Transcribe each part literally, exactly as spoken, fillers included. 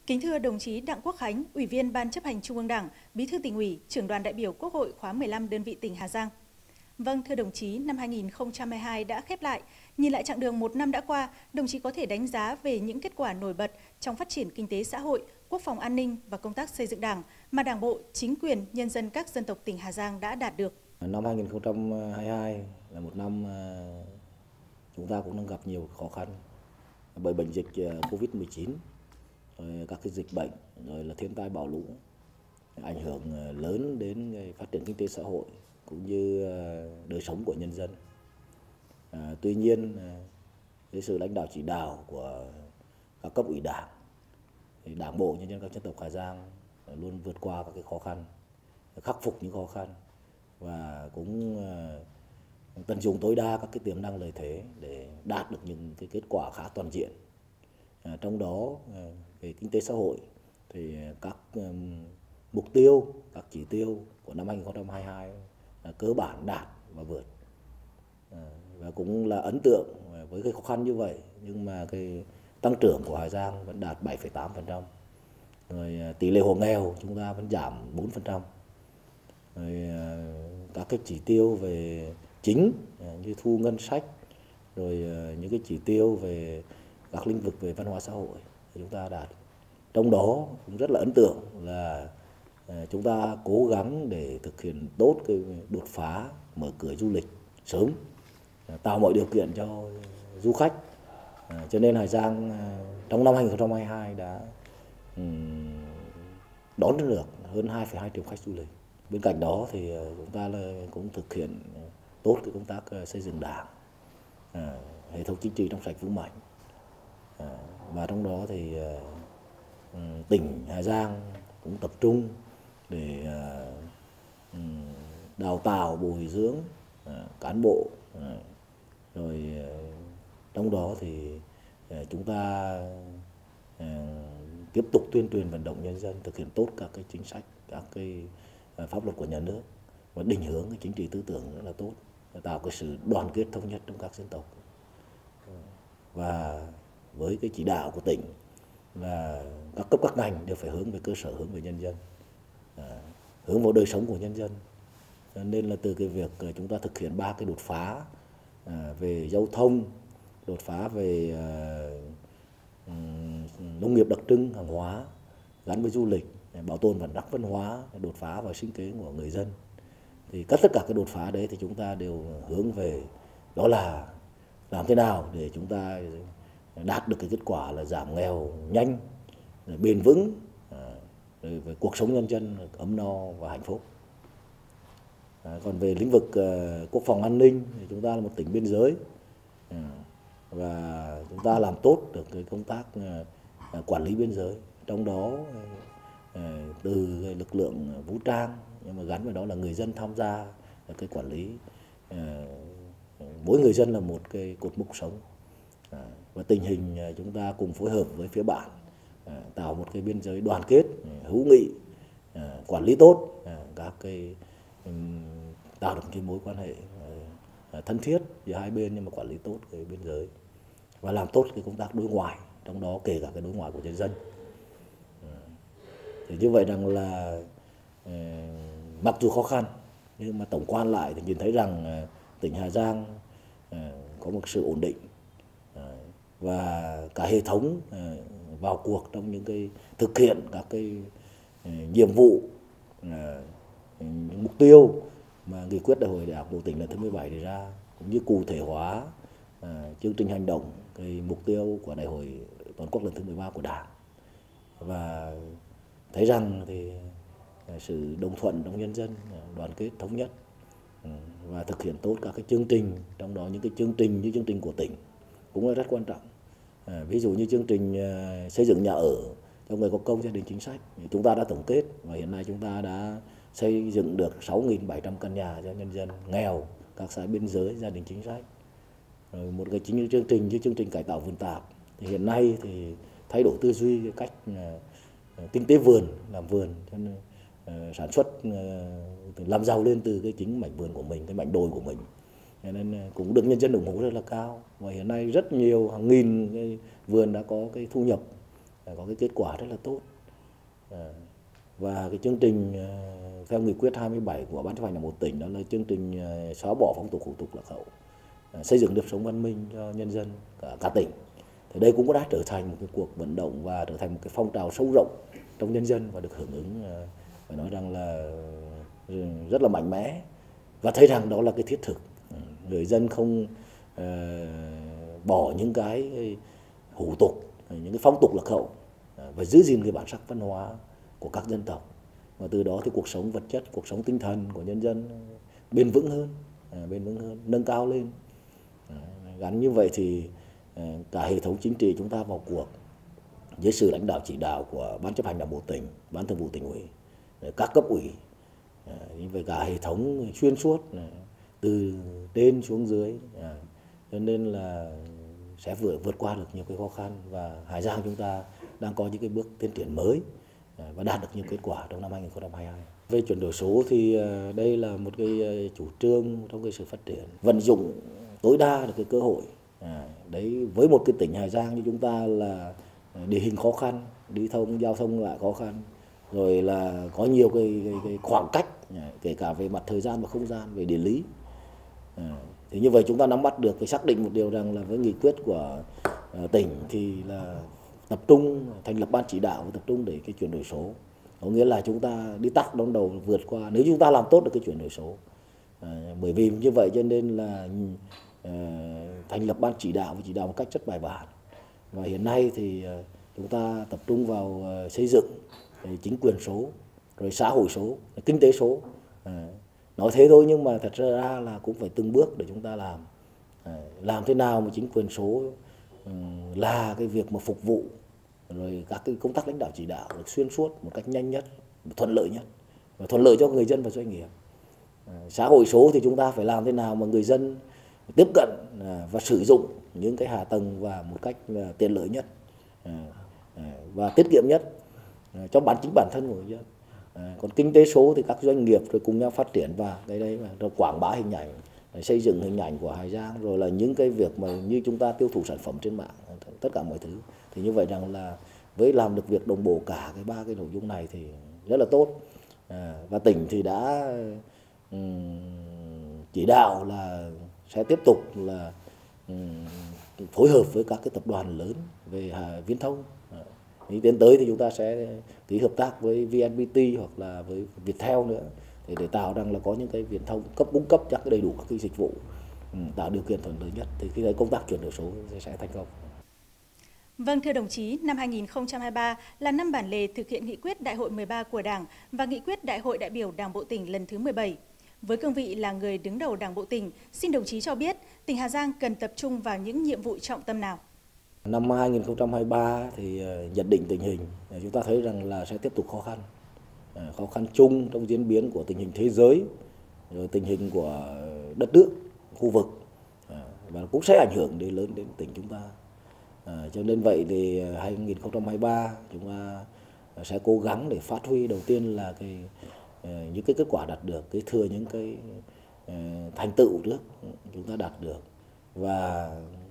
Kính thưa đồng chí Đặng Quốc Khánh, Ủy viên Ban Chấp hành Trung ương Đảng, Bí thư Tỉnh ủy, Trưởng đoàn đại biểu Quốc hội khóa mười lăm đơn vị tỉnh Hà Giang. Vâng, thưa đồng chí, năm hai nghìn không trăm hai mươi hai đã khép lại. Nhìn lại chặng đường một năm đã qua, đồng chí có thể đánh giá về những kết quả nổi bật trong phát triển kinh tế xã hội, quốc phòng an ninh và công tác xây dựng Đảng mà Đảng bộ, chính quyền, nhân dân các dân tộc tỉnh Hà Giang đã đạt được. Năm hai nghìn không trăm hai mươi hai là một năm chúng ta cũng đang gặp nhiều khó khăn bởi bệnh dịch Covid mười chín, rồi các cái dịch bệnh, rồi là thiên tai bão lũ ảnh hưởng lớn đến phát triển kinh tế xã hội cũng như đời sống của nhân dân. À, tuy nhiên, với sự lãnh đạo chỉ đạo của các cấp ủy Đảng, thì Đảng bộ nhân dân các dân tộc Hà Giang luôn vượt qua các cái khó khăn, khắc phục những khó khăn và cũng tận dụng tối đa các cái tiềm năng lợi thế để đạt được những cái kết quả khá toàn diện. À, trong đó về kinh tế xã hội thì các um, mục tiêu, các chỉ tiêu của năm hai nghìn không trăm hai mươi hai là cơ bản đạt và vượt. À, và cũng là ấn tượng với cái khó khăn như vậy, nhưng mà cái tăng trưởng của Hà Giang vẫn đạt bảy phẩy tám phần trăm. Rồi tỷ lệ hộ nghèo chúng ta vẫn giảm bốn phần trăm. Rồi các cái chỉ tiêu về chính như thu ngân sách, rồi những cái chỉ tiêu về các lĩnh vực về văn hóa xã hội thì chúng ta đạt. Trong đó cũng rất là ấn tượng là chúng ta cố gắng để thực hiện tốt cái đột phá mở cửa du lịch sớm, tạo mọi điều kiện cho du khách. Cho nên Hà Giang trong năm hai nghìn không trăm hai mươi hai đã đón được hơn hai phẩy hai triệu khách du lịch. Bên cạnh đó thì chúng ta cũng thực hiện tốt cái công tác xây dựng Đảng, hệ thống chính trị trong sạch vững mạnh. Và trong đó thì tỉnh Hà Giang cũng tập trung để đào tạo, bồi dưỡng cán bộ. Rồi trong đó thì chúng ta tiếp tục tuyên truyền vận động nhân dân thực hiện tốt các cái chính sách, các cái pháp luật của nhà nước và định hướng cái chính trị tư tưởng rất là tốt, tạo cái sự đoàn kết thống nhất trong các dân tộc. Và với cái chỉ đạo của tỉnh là các cấp các ngành đều phải hướng về cơ sở, hướng về nhân dân, hướng vào đời sống của nhân dân. Nên là từ cái việc chúng ta thực hiện ba cái đột phá về giao thông, đột phá về nông nghiệp đặc trưng, hàng hóa gắn với du lịch, bảo tồn bản sắc văn hóa, đột phá vào sinh kế của người dân. Thì tất cả các đột phá đấy thì chúng ta đều hướng về đó là làm thế nào để chúng ta đạt được cái kết quả là giảm nghèo nhanh, bền vững, rồi về cuộc sống nhân dân ấm no và hạnh phúc. À, còn về lĩnh vực uh, quốc phòng an ninh thì chúng ta là một tỉnh biên giới, à, và chúng ta làm tốt được cái công tác uh, quản lý biên giới, trong đó uh, từ cái lực lượng vũ trang, nhưng mà gắn với đó là người dân tham gia cái quản lý. Uh, mỗi người dân là một cái cột mốc sống, à, và tình hình uh, chúng ta cùng phối hợp với phía bạn uh, tạo một cái biên giới đoàn kết, uh, hữu nghị, uh, quản lý tốt uh, các cái tạo được cái mối quan hệ thân thiết giữa hai bên, nhưng mà quản lý tốt cái biên giới và làm tốt cái công tác đối ngoại, trong đó kể cả cái đối ngoại của nhân dân. Thì như vậy rằng là mặc dù khó khăn nhưng mà tổng quan lại thì nhìn thấy rằng tỉnh Hà Giang có một sự ổn định và cả hệ thống vào cuộc trong những cái thực hiện các cái nhiệm vụ, những mục tiêu mà nghị quyết đại hội Đảng bộ tỉnh lần thứ mười bảy đề ra, cũng như cụ thể hóa à, chương trình hành động cái mục tiêu của đại hội toàn quốc lần thứ mười ba của Đảng. Và thấy rằng thì à, sự đồng thuận trong nhân dân, đoàn kết thống nhất, à, và thực hiện tốt các cái chương trình, trong đó những cái chương trình như chương trình của tỉnh cũng là rất quan trọng. À, ví dụ như chương trình à, xây dựng nhà ở cho người có công, gia đình chính sách, chúng ta đã tổng kết và hiện nay chúng ta đã xây dựng được sáu nghìn bảy trăm căn nhà cho nhân dân nghèo, các xã biên giới, gia đình chính sách. Rồi một cái chính chương trình như chương trình cải tạo vườn tạp thì hiện nay thì thay đổi tư duy cái cách uh, kinh tế vườn, làm vườn, cho nên, uh, sản xuất, uh, làm giàu lên từ cái chính mảnh vườn của mình, cái mảnh đồi của mình. Cho nên uh, cũng được nhân dân ủng hộ rất là cao. Và hiện nay rất nhiều, hàng nghìn cái vườn đã có cái thu nhập có cái kết quả rất là tốt. Và cái chương trình theo nghị quyết hai mươi bảy của Ban chấp hành Đảng bộ tỉnh đó là chương trình xóa bỏ phong tục hủ tục lạc hậu, xây dựng nếp sống văn minh cho nhân dân cả, cả tỉnh. Thì đây cũng đã trở thành một cái cuộc vận động và trở thành một cái phong trào sâu rộng trong nhân dân và được hưởng ứng, phải nói rằng là rất là mạnh mẽ, và thấy rằng đó là cái thiết thực. Người dân không uh, bỏ những cái hủ tục, những cái phong tục lạc hậu và giữ gìn cái bản sắc văn hóa của các dân tộc, và từ đó thì cuộc sống vật chất, cuộc sống tinh thần của nhân dân bền vững hơn, uh, bền vững hơn, nâng cao lên. Uh, gắn như vậy thì uh, cả hệ thống chính trị chúng ta vào cuộc dưới sự lãnh đạo chỉ đạo của Ban chấp hành Đảng bộ tỉnh, Ban thường vụ tỉnh ủy, các cấp ủy, về cả hệ thống xuyên suốt từ trên xuống dưới, cho nên là sẽ vượt vượt qua được nhiều cái khó khăn, và Hà Giang chúng ta đang có những cái bước tiến triển mới và đạt được nhiều kết quả trong năm hai nghìn không trăm hai mươi hai. Về chuyển đổi số thì đây là một cái chủ trương trong cái sự phát triển, vận dụng tối đa được cái cơ hội. Đấy, với một cái tỉnh Hà Giang như chúng ta là địa hình khó khăn, đi thông giao thông lại khó khăn, rồi là có nhiều cái, cái, cái khoảng cách, kể cả về mặt thời gian và không gian, về địa lý. À, thì như vậy chúng ta nắm bắt được, phải xác định một điều rằng là với nghị quyết của uh, tỉnh thì là tập trung thành lập ban chỉ đạo, tập trung để cái chuyển đổi số. Có nghĩa là chúng ta đi tắt đón đầu vượt qua, nếu chúng ta làm tốt được cái chuyển đổi số. À, bởi vì như vậy cho nên là uh, thành lập ban chỉ đạo và chỉ đạo một cách rất bài bản. Và hiện nay thì uh, chúng ta tập trung vào uh, xây dựng chính quyền số, rồi xã hội số, kinh tế số. À, nói thế thôi nhưng mà thật ra là cũng phải từng bước để chúng ta làm. À, làm thế nào mà chính quyền số um, là cái việc mà phục vụ, rồi các cái công tác lãnh đạo chỉ đạo được xuyên suốt một cách nhanh nhất, thuận lợi nhất, và thuận lợi cho người dân và doanh nghiệp. À, xã hội số thì chúng ta phải làm thế nào mà người dân tiếp cận à, và sử dụng những cái hạ tầng và một cách à, tiện lợi nhất, à, à, và tiết kiệm nhất cho bản chính bản thân của người dân. À, còn kinh tế số thì các doanh nghiệp rồi cùng nhau phát triển, và cái đấy mà rồi quảng bá hình ảnh, xây dựng hình ảnh của Hà Giang, rồi là những cái việc mà như chúng ta tiêu thụ sản phẩm trên mạng, tất cả mọi thứ. Thì như vậy rằng là với làm được việc đồng bộ cả cái ba cái nội dung này thì rất là tốt. À, và tỉnh thì đã um, chỉ đạo là sẽ tiếp tục là um, phối hợp với các cái tập đoàn lớn về uh, viễn thông. Thì tiến tới thì chúng ta sẽ ký hợp tác với vê en pê tê hoặc là với Viettel nữa, để để tạo rằng là có những cái viễn thông cấp cung cấp chắc đầy đủ các cái dịch vụ, ừ, tạo điều kiện thuận lợi nhất, thì khi đấy công tác chuyển đổi số sẽ thành công. Vâng, thưa đồng chí, năm hai nghìn không trăm hai mươi ba là năm bản lề thực hiện nghị quyết Đại hội mười ba của Đảng và nghị quyết Đại hội đại biểu Đảng bộ tỉnh lần thứ mười bảy. Với cương vị là người đứng đầu Đảng bộ tỉnh, xin đồng chí cho biết tỉnh Hà Giang cần tập trung vào những nhiệm vụ trọng tâm nào? Năm hai nghìn không trăm hai mươi ba thì nhận định tình hình, chúng ta thấy rằng là sẽ tiếp tục khó khăn. Khó khăn chung trong diễn biến của tình hình thế giới, rồi tình hình của đất nước, khu vực, và cũng sẽ ảnh hưởng đến lớn đến tỉnh chúng ta. À, cho nên vậy thì hai nghìn không trăm hai mươi ba chúng ta sẽ cố gắng để phát huy đầu tiên là cái những cái kết quả đạt được, cái thừa những cái thành tựu trước chúng ta đạt được, và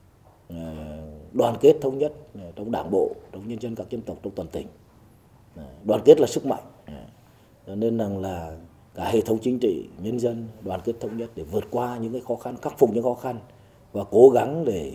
đoàn kết thống nhất trong đảng bộ, trong nhân dân các dân tộc trong toàn tỉnh. Đoàn kết là sức mạnh, cho nên rằng là cả hệ thống chính trị, nhân dân đoàn kết thống nhất để vượt qua những cái khó khăn, khắc phục những khó khăn, và cố gắng để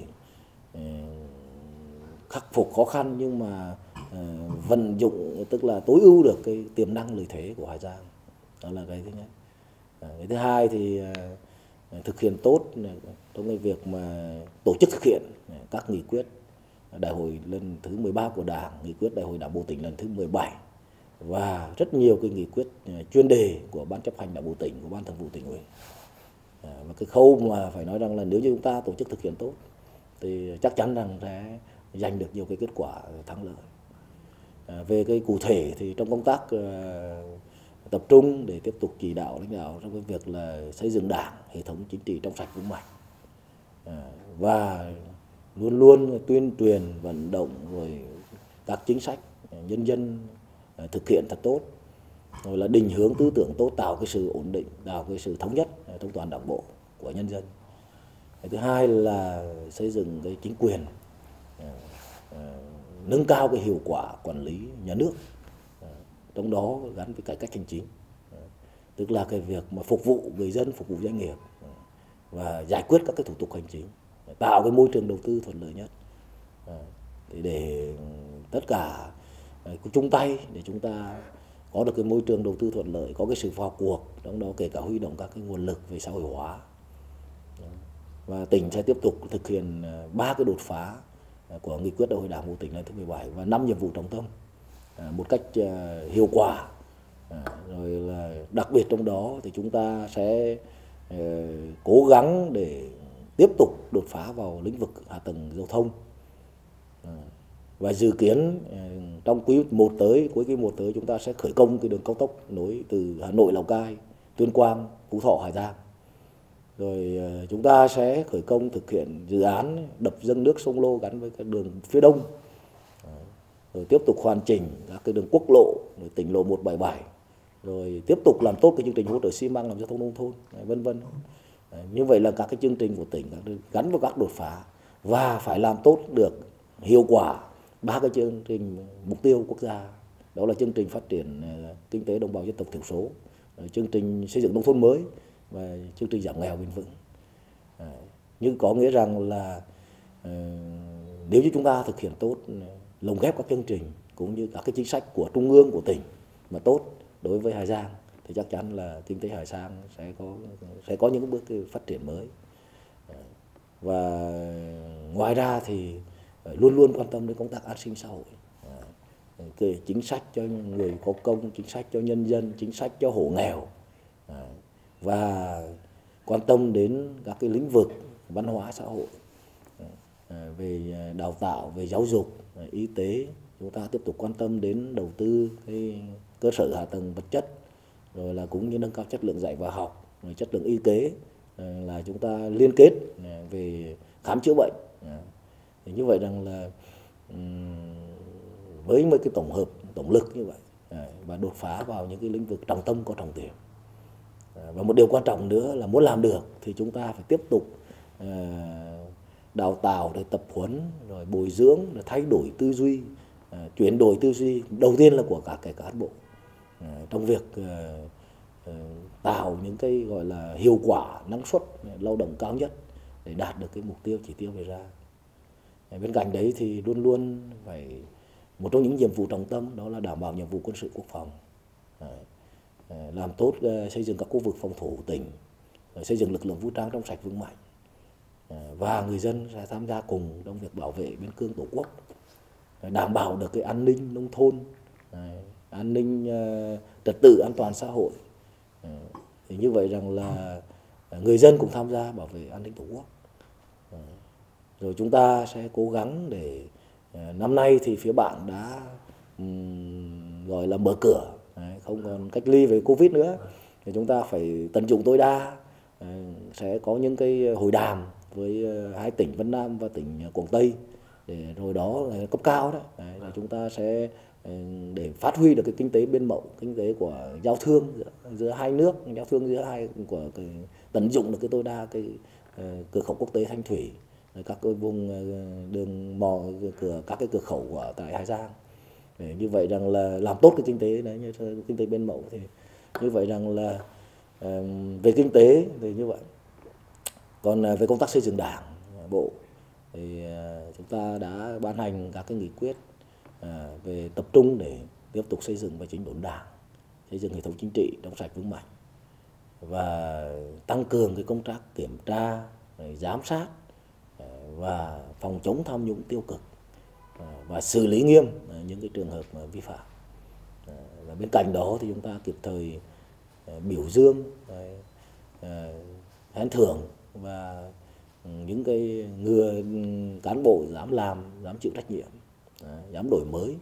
khắc phục khó khăn nhưng mà vận dụng, tức là tối ưu được cái tiềm năng lợi thế của Hà Giang. Đó là cái thứ nhất. Cái thứ hai thì thực hiện tốt trong cái việc mà tổ chức thực hiện các nghị quyết đại hội lần thứ mười ba của Đảng, nghị quyết đại hội Đảng bộ tỉnh lần thứ mười bảy, và rất nhiều cái nghị quyết chuyên đề của Ban chấp hành Đảng bộ tỉnh, của Ban thường vụ tỉnh ủy. Và cái khâu mà phải nói rằng là nếu như chúng ta tổ chức thực hiện tốt thì chắc chắn rằng sẽ giành được nhiều cái kết quả thắng lợi. À, về cái cụ thể thì trong công tác uh, tập trung để tiếp tục chỉ đạo lãnh đạo trong cái việc là xây dựng Đảng, hệ thống chính trị trong sạch vững mạnh, à, và luôn luôn tuyên truyền vận động rồi các chính sách nhân dân uh, thực hiện thật tốt, rồi là định hướng tư tưởng tốt, tạo cái sự ổn định, tạo cái sự thống nhất trong toàn đảng bộ của nhân dân. Cái thứ hai là xây dựng cái chính quyền nâng cao cái hiệu quả quản lý nhà nước, trong đó gắn với cải cách hành chính, tức là cái việc mà phục vụ người dân, phục vụ doanh nghiệp và giải quyết các cái thủ tục hành chính, tạo cái môi trường đầu tư thuận lợi nhất, thì để tất cả chung tay để chúng ta có được cái môi trường đầu tư thuận lợi, có cái sự vào cuộc, trong đó kể cả huy động các cái nguồn lực về xã hội hóa. Và tỉnh sẽ tiếp tục thực hiện ba cái đột phá của nghị quyết đại hội đảng bộ tỉnh lần thứ mười bảy và năm nhiệm vụ trọng tâm một cách hiệu quả. Rồi là đặc biệt trong đó thì chúng ta sẽ cố gắng để tiếp tục đột phá vào lĩnh vực hạ tầng giao thông, và dự kiến trong quý một tới, cuối quý một tới chúng ta sẽ khởi công cái đường cao tốc nối từ Hà Nội, Lào Cai, Tuyên Quang, Phú Thọ, Hà Giang. Rồi chúng ta sẽ khởi công thực hiện dự án đập dâng nước sông Lô gắn với các đường phía đông. Rồi tiếp tục hoàn chỉnh các cái đường quốc lộ, rồi tỉnh lộ một bảy bảy, rồi tiếp tục làm tốt cái chương trình hỗ trợ xi măng làm giao thông nông thôn, vân vân. Như vậy là các cái chương trình của tỉnh gắn với các đột phá và phải làm tốt được hiệu quả ba cái chương trình mục tiêu quốc gia, đó là chương trình phát triển kinh tế đồng bào dân tộc thiểu số, chương trình xây dựng nông thôn mới và chương trình giảm nghèo bền vững. Nhưng có nghĩa rằng là nếu như chúng ta thực hiện tốt, lồng ghép các chương trình cũng như các cái chính sách của trung ương, của tỉnh mà tốt đối với Hà Giang, thì chắc chắn là kinh tế Hà Giang sẽ có sẽ có những bước phát triển mới. Và ngoài ra thì luôn luôn quan tâm đến công tác an sinh xã hội, cái chính sách cho người có công, chính sách cho nhân dân, chính sách cho hộ nghèo, và quan tâm đến các cái lĩnh vực văn hóa xã hội, về đào tạo, về giáo dục, y tế. Chúng ta tiếp tục quan tâm đến đầu tư cái cơ sở hạ tầng vật chất, rồi là cũng như nâng cao chất lượng dạy và học, rồi chất lượng y tế, là chúng ta liên kết về khám chữa bệnh. Thì như vậy rằng là với mấy cái tổng hợp, tổng lực như vậy, và đột phá vào những cái lĩnh vực trọng tâm có trọng điểm. Và một điều quan trọng nữa là muốn làm được thì chúng ta phải tiếp tục đào tạo, để tập huấn, rồi bồi dưỡng, rồi thay đổi tư duy, chuyển đổi tư duy đầu tiên là của cả cái cán bộ, trong việc tạo những cái gọi là hiệu quả, năng suất lao động cao nhất để đạt được cái mục tiêu, chỉ tiêu đề ra. Bên cạnh đấy thì luôn luôn phải một trong những nhiệm vụ trọng tâm đó là đảm bảo nhiệm vụ quân sự quốc phòng, làm tốt xây dựng các khu vực phòng thủ tỉnh, xây dựng lực lượng vũ trang trong sạch vững mạnh, và người dân sẽ tham gia cùng trong việc bảo vệ biên cương tổ quốc, đảm bảo được cái an ninh nông thôn, an ninh trật tự an toàn xã hội. Thì như vậy rằng là người dân cũng tham gia bảo vệ an ninh tổ quốc. Rồi chúng ta sẽ cố gắng để năm nay thì phía bạn đã um, gọi là mở cửa, không còn cách ly về Covid nữa, thì chúng ta phải tận dụng tối đa, sẽ có những cái hội đàm với hai tỉnh Vân Nam và tỉnh Quảng Tây, để rồi đó là cấp cao đó, đấy, là chúng ta sẽ để phát huy được cái kinh tế biên mậu, kinh tế của giao thương giữa, giữa hai nước, giao thương giữa hai của cái, tận dụng được cái tối đa cái uh, cửa khẩu quốc tế Thanh Thủy, các cái vùng uh, đường mò cửa các cái cửa khẩu của tại Hà Giang, để như vậy rằng là làm tốt cái kinh tế đấy, như kinh tế biên mậu. Thì như vậy rằng là uh, về kinh tế thì như vậy. Còn uh, về công tác xây dựng đảng bộ thì uh, chúng ta đã ban hành các cái nghị quyết À, về tập trung để tiếp tục xây dựng và chỉnh đốn đảng, xây dựng hệ thống chính trị trong sạch vững mạnh, và tăng cường cái công tác kiểm tra, giám sát và phòng chống tham nhũng tiêu cực, và xử lý nghiêm những cái trường hợp vi phạm. Và bên cạnh đó thì chúng ta kịp thời biểu dương, khen thưởng và những cái người cán bộ dám làm, dám chịu trách nhiệm, dám đổi mới,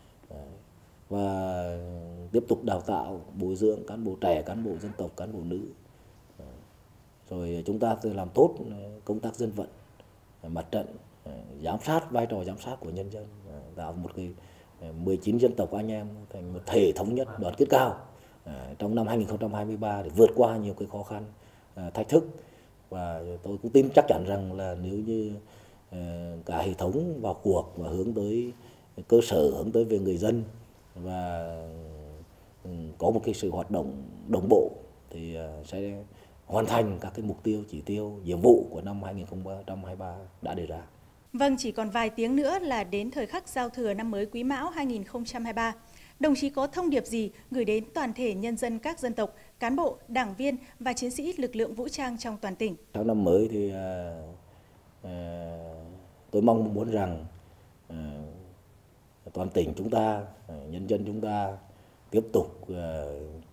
và tiếp tục đào tạo, bồi dưỡng cán bộ trẻ, cán bộ dân tộc, cán bộ nữ. Rồi chúng ta làm tốt công tác dân vận, mặt trận, giám sát, vai trò giám sát của nhân dân, tạo một cái mười chín dân tộc anh em thành một thể thống nhất, đoàn kết cao trong năm hai nghìn không trăm hai mươi ba để vượt qua nhiều cái khó khăn, thách thức. Và tôi cũng tin chắc chắn rằng là nếu như cả hệ thống vào cuộc và hướng tới cơ sở hướng tới về người dân và có một cái sự hoạt động đồng bộ thì sẽ hoàn thành các cái mục tiêu, chỉ tiêu, nhiệm vụ của năm hai nghìn không trăm hai mươi ba đã đề ra. Vâng, chỉ còn vài tiếng nữa là đến thời khắc giao thừa năm mới Quý Mão hai nghìn không trăm hai mươi ba. Đồng chí có thông điệp gì gửi đến toàn thể nhân dân các dân tộc, cán bộ, đảng viên và chiến sĩ lực lượng vũ trang trong toàn tỉnh? Trong năm mới thì à, à, tôi mong muốn rằng à, toàn tỉnh chúng ta, nhân dân chúng ta tiếp tục à,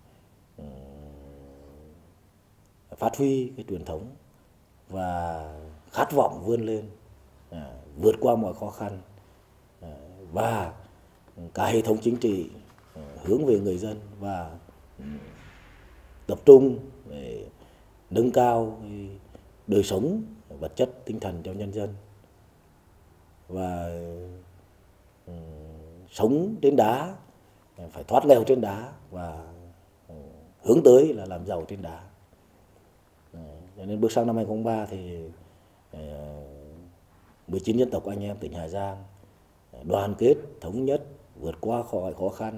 phát huy cái truyền thống và khát vọng vươn lên, à, vượt qua mọi khó khăn, à, và cả hệ thống chính trị à, hướng về người dân và um, tập trung để nâng cao đời sống vật chất tinh thần cho nhân dân và um, sống trên đá, phải thoát nghèo trên đá và um, hướng tới là làm giàu trên đá. Cho nên bước sang năm hai nghìn không trăm ba thì mười chín dân tộc anh em tỉnh Hà Giang đoàn kết, thống nhất, vượt qua khỏi khó khăn,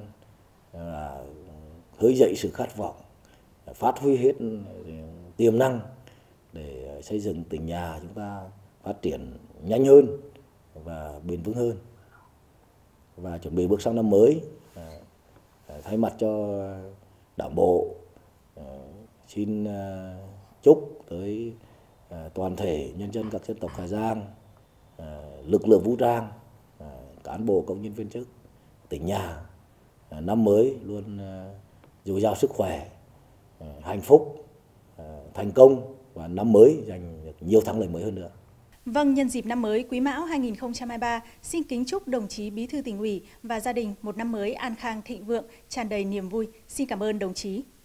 khơi dậy sự khát vọng, phát huy hết tiềm năng để xây dựng tỉnh nhà chúng ta phát triển nhanh hơn và bền vững hơn. Và chuẩn bị bước sang năm mới, thay mặt cho Đảng bộ xin chúc tới toàn thể nhân dân các dân tộc Hà Giang, lực lượng vũ trang, cán bộ công nhân viên chức tỉnh nhà năm mới luôn dồi dào sức khỏe, hạnh phúc, thành công và năm mới giành được nhiều thắng lợi mới hơn nữa. Vâng, nhân dịp năm mới Quý Mão hai nghìn không trăm hai mươi ba, xin kính chúc đồng chí Bí thư Tỉnh ủy và gia đình một năm mới an khang thịnh vượng, tràn đầy niềm vui. Xin cảm ơn đồng chí.